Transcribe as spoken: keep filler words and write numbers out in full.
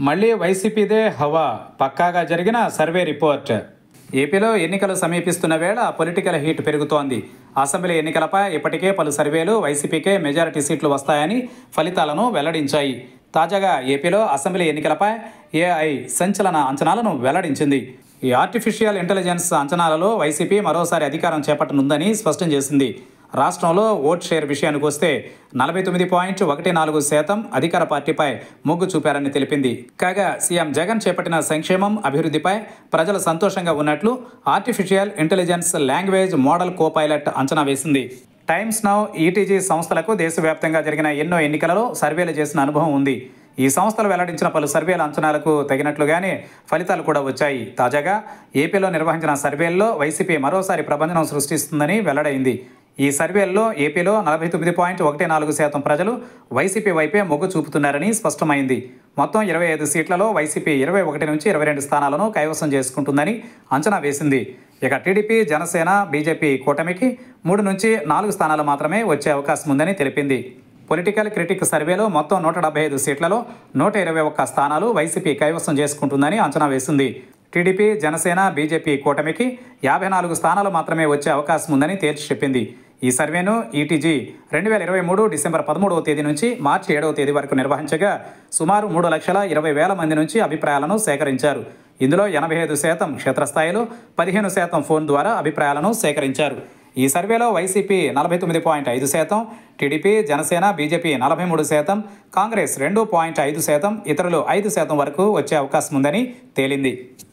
మళ్లీ వైసీపీదే హవా పక్కాగా జరిగిన సర్వే రిపోర్ట్. ఏపీలో ఎన్నికలు సమీపిస్తున్న వేళ పొలిటికల్ హీట్ పెరుగుతోంది. అసెంబ్లీ ఎన్నికలపై ఇప్పటికే పలు సర్వేలు వైసీపీకే మెజారిటీ సీట్లు వస్తాయని ఫలితాలను వెల్లడించాయి. తాజాగా ఏపీలో అసెంబ్లీ ఎన్నికలపై ఏఐ సంచలన అంచనాలను వెల్లడించింది. ఈ ఆర్టిఫిషియల్ ఇంటెలిజెన్స్ అంచనాలలో వైసీపీ మరోసారి అధికారం చేపట్టనుందని స్పష్టం చేసింది. రాష్ట్రంలో ఓట్ షేర్ విషయానికి వస్తే నలభై తొమ్మిది పాయింట్ ఒకటి నాలుగు శాతం అధికార పార్టీపై మొగ్గు చూపారని తెలిపింది. కాగా సీఎం జగన్ చేపట్టిన సంక్షేమం, అభివృద్ధిపై ప్రజలు సంతోషంగా ఉన్నట్లు artificial intelligence language model Copilot అంచనా వేసింది. టైమ్స్ నౌ, ఈటీజీ సంస్థలకు దేశవ్యాప్తంగా జరిగిన ఎన్నో ఎన్నికలలో సర్వేలు చేసిన అనుభవం ఉంది. ఈ సంస్థలు వెల్లడించిన పలు సర్వేల అంచనాలకు తగినట్లుగానే ఫలితాలు కూడా వచ్చాయి. తాజాగా ఏపీలో నిర్వహించిన సర్వేల్లో వైసీపీ మరోసారి ప్రభంజనం సృష్టిస్తుందని వెల్లడైంది. ఈ సర్వేల్లో ఏపీలో నలభై తొమ్మిది పాయింట్ ఒకటి నాలుగు శాతం ప్రజలు వైసీపీ వైపే మొగ్గు చూపుతున్నారని స్పష్టమైంది. మొత్తం ఇరవై ఐదు సీట్లలో వైసీపీ ఇరవై ఒకటి నుంచి ఇరవై రెండు స్థానాలను కైవసం చేసుకుంటుందని అంచనా వేసింది. ఇక టీడీపీ, జనసేన, బీజేపీ కూటమికి మూడు నుంచి నాలుగు స్థానాలు మాత్రమే వచ్చే అవకాశం ఉందని తెలిపింది. పొలిటికల్ క్రిటిక్ సర్వేలో మొత్తం నూట డెబ్బై ఐదు సీట్లలో నూట ఇరవై ఒక్క స్థానాలు వైసీపీ కైవసం చేసుకుంటుందని అంచనా వేసింది. టీడీపీ, జనసేన, బీజేపీ కూటమికి యాభై నాలుగు స్థానాలు మాత్రమే వచ్చే అవకాశం ఉందని తేల్చి చెప్పింది. ఈ సర్వేను ఈటీజీ రెండు వేల ఇరవై మూడు డిసెంబర్ పదమూడవ తేదీ నుంచి మార్చి ఏడవ తేదీ వరకు నిర్వహించగా సుమారు మూడు లక్షల ఇరవై వేల మంది నుంచి అభిప్రాయాలను సేకరించారు. ఇందులో ఎనభై ఐదు శాతం క్షేత్రస్థాయిలో, పదిహేను శాతం ఫోన్ ద్వారా అభిప్రాయాలను సేకరించారు. ఈ సర్వేలో వైసీపీ నలభై తొమ్మిది పాయింట్ ఐదు శాతం, టీడీపీ, జనసేన, బీజేపీ నలభై మూడు శాతం, కాంగ్రెస్ రెండు పాయింట్ ఐదు శాతం, ఇతరులు ఐదు శాతం వరకు వచ్చే అవకాశం ఉందని తేలింది.